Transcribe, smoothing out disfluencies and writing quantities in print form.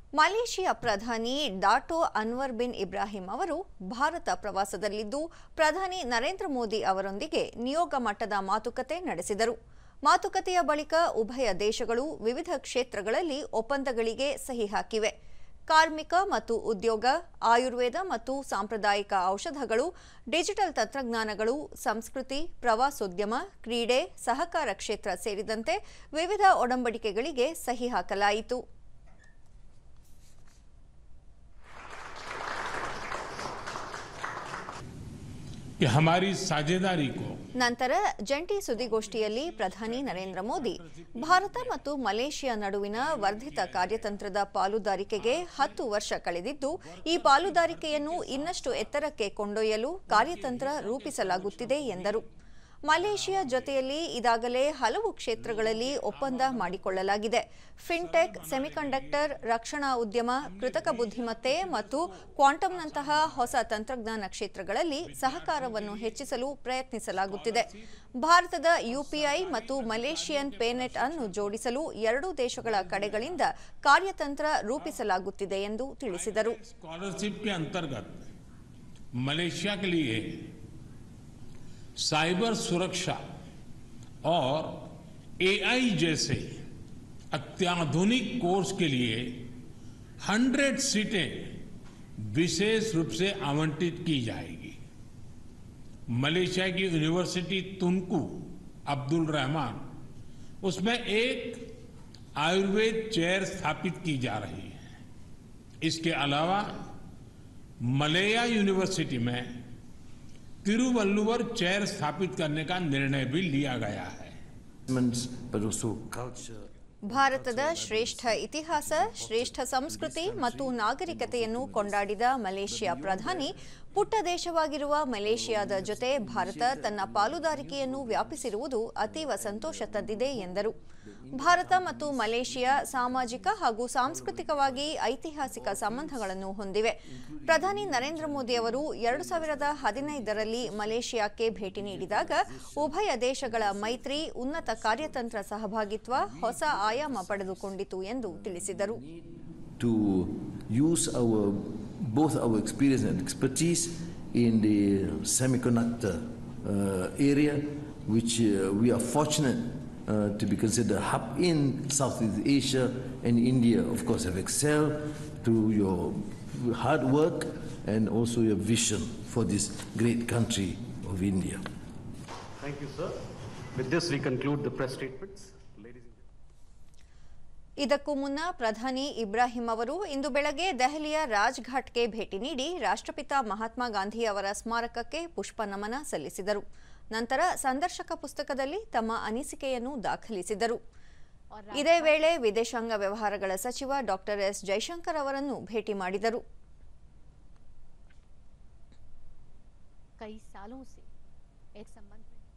Malaysia ಪ್ರಧಾನಿ ಡಾಟೋ Anwar bin Ibrahim ಅವರು ಭಾರತ ಪ್ರವಾಸದಲ್ಲಿದ್ದು ಪ್ರಧಾನಿ ನರೇಂದ್ರ ಮೋದಿ ಅವರೊಂದಿಗೆ ನಿಯೋಗ ಮಟ್ಟದ ಮಾತುಕತೆ ನಡೆಸಿದರು. ಮಾತುಕತೆಯ ಬಳಿಕ ಉಭಯ ದೇಶಗಳು ವಿವಿಧ ಕ್ಷೇತ್ರಗಳಲ್ಲಿ ಒಪ್ಪಂದಗಳಿಗೆ ಸಹಿ ಹಾಕಿವೆ. ಕಾರ್ಮಿಕ ಮತ್ತು ಉದ್ಯೋಗ, ಆಯುರ್ವೇದ ಮತ್ತು ಸಾಂಪ್ರದಾಯಿಕ ಔಷಧಗಳು, ಡಿಜಿಟಲ್ ತಂತ್ರಜ್ಞಾನಗಳು, ಸಂಸ್ಕೃತಿ, ಪ್ರವಾಸೋದ್ಯಮ, ಕ್ರೀಡೆ, ಸಹಕಾರ ಕ್ಷೇತ್ರ ಸೇರಿದಂತೆ ವಿವಿಧ ಒಡಂಬಡಿಕೆಗಳಿಗೆ ಸಹಿ ಹಾಕಲಾಯಿತು. हमारी साझेदारी को ನಂತರ ಜಂಟಿ ಸುದ್ದಿಗೋಷ್ಠಿಯಲ್ಲಿ ಪ್ರಧಾನಿ ನರೇಂದ್ರ ಮೋದಿ ಭಾರತ ಮತ್ತು ಮಲೇಷಿಯಾ ನಡುವಿನ ವರ್ಧಿತ ಕಾರ್ಯತಂತ್ರದ ಪಾಲುದಾರಿಕೆಗೆ 10 ವರ್ಷ ಕಳೆದಿದ್ದು, ಈ ಪಾಲುದಾರಿಕೆಯನ್ನು ಇನ್ನಷ್ಟು ಎತ್ತರಕ್ಕೆ ಕೊಂಡೊಯ್ಯಲು ಕಾರ್ಯತಂತ್ರ ರೂಪಿಸಲಾಗುತ್ತಿದೆ ಎಂದರು. ಮಲೇಷಿಯಾ ಜೊತೆಯಲ್ಲಿ ಇದಾಗಲೇ ಹಲವು ಕ್ಷೇತ್ರಗಳಲ್ಲಿ ಒಪ್ಪಂದ ಮಾಡಿಕೊಳ್ಳಲಾಗಿದೆ. ಫಿನ್ಟೆಕ್, ಸೆಮಿಕಂಡಕ್ಟರ್, ರಕ್ಷಣಾ ಉದ್ಯಮ, ಕೃತಕ ಬುದ್ಧಿಮತ್ತೆ ಮತ್ತು ಕ್ವಾಂಟಮ್ನಂತಹ ಹೊಸ ತಂತ್ರಜ್ಞಾನ ಕ್ಷೇತ್ರಗಳಲ್ಲಿ ಸಹಕಾರವನ್ನು ಹೆಚ್ಚಿಸಲು ಪ್ರಯತ್ನಿಸಲಾಗುತ್ತಿದೆ. ಭಾರತದ ಯುಪಿಐ ಮತ್ತು ಮಲೇಷಿಯನ್ ಪೇನೆಟ್ ಅನ್ನು ಜೋಡಿಸಲು ಎರಡೂ ದೇಶಗಳ ಕಡೆಗಳಿಂದ ಕಾರ್ಯತಂತ್ರ ರೂಪಿಸಲಾಗುತ್ತಿದೆ ಎಂದು ತಿಳಿಸಿದರು. साइबर सुरक्षा और एआई जैसे अत्याधुनिक कोर्स के लिए 100 सीटें विशेष रूप से आवंटित की जाएगी. मलेशिया की यूनिवर्सिटी तुनकू अब्दुल रहमान, उसमें एक आयुर्वेद चेयर स्थापित की जा रही है. इसके अलावा मलेया यूनिवर्सिटी में तिरुवल्लुवर चेयर स्थापित करने का निर्णय भी लिया गया है. ಭಾರತದ ಶ್ರೇಷ್ಠ ಇತಿಹಾಸ, ಶ್ರೇಷ್ಠ ಸಂಸ್ಕೃತಿ ಮತ್ತು ನಾಗರಿಕತೆಯನ್ನು ಕೊಂಡಾಡಿದ ಮಲೇಷಿಯಾ ಪ್ರಧಾನಿ, ಪುಟ್ಟ ದೇಶವಾಗಿರುವ ಮಲೇಷಿಯಾದ ಜೊತೆ ಭಾರತ ತನ್ನ ಪಾಲುದಾರಿಕೆಯನ್ನು ವ್ಯಾಪಿಸಿರುವುದು ಅತೀವ ಸಂತೋಷ ತಂದಿದೆ ಎಂದರು. ಭಾರತ ಮತ್ತು ಮಲೇಷಿಯಾ ಸಾಮಾಜಿಕ ಹಾಗೂ ಸಾಂಸ್ಕೃತಿಕವಾಗಿ ಐತಿಹಾಸಿಕ ಸಂಬಂಧಗಳನ್ನು ಹೊಂದಿವೆ. ಪ್ರಧಾನಿ ನರೇಂದ್ರ ಮೋದಿ ಅವರು 2015ರಲ್ಲಿ ಮಲೇಷಿಯಾಕ್ಕೆ ಭೇಟಿ ನೀಡಿದಾಗ ಉಭಯ ದೇಶಗಳ ಮೈತ್ರಿ, ಉನ್ನತ ಕಾರ್ಯತಂತ್ರ ಸಹಭಾಗಿತ್ವ ಹೊಸ ಆಯಾಮ ಪಡೆದುಕೊಂಡಿತು ಎಂದು ತಿಳಿಸಿದರು. Both our experience and expertise in the semiconductor area, which we are fortunate to be considered a hub in Southeast Asia, and India, of course, have excelled through your hard work and also your vision for this great country of India. Thank you, sir. With this, we conclude the press statements. ಇದಕ್ಕೂ ಮುನ್ನ ಪ್ರಧಾನಿ ಇಬ್ರಾಹಿಂ ಅವರು ಇಂದು ಬೆಳಗ್ಗೆ ದೆಹಲಿಯ ರಾಜ್ಘಾಟ್ಗೆ ಭೇಟಿ ನೀಡಿ ರಾಷ್ಟ್ರಪಿತ ಮಹಾತ್ಮ ಗಾಂಧಿ ಅವರ ಸ್ಮಾರಕಕ್ಕೆ ಪುಷ್ಪ ನಮನ ಸಲ್ಲಿಸಿದರು. ನಂತರ ಸಂದರ್ಶಕ ಪುಸ್ತಕದಲ್ಲಿ ತಮ್ಮ ಅನಿಸಿಕೆಯನ್ನು ದಾಖಲಿಸಿದರು. ಇದೇ ವೇಳೆ ವಿದೇಶಾಂಗ ವ್ಯವಹಾರಗಳ ಸಚಿವ ಡಾಕ್ಟರ್ ಎಸ್ ಜೈಶಂಕರ್ ಅವರನ್ನು ಭೇಟಿ ಮಾಡಿದರು. कई सालों से एक संबंध